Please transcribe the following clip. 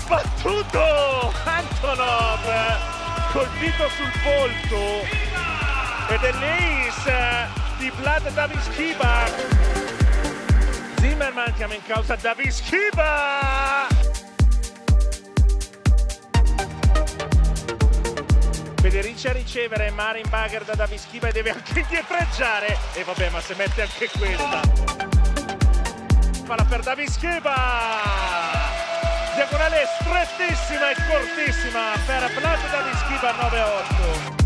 battuto Antonov, colpito sul volto, ed è l'ace di Vlad Davidshiba. Zimmerman chiama in causa Davidshiba. Federici a ricevere, Marin Bagher da Davidshiba e deve anche indietreggiare. E vabbè, ma se mette anche questa. Palla per Davidshiba. Diagonale strettissima e cortissima per Vlad Davidshiba 9-8.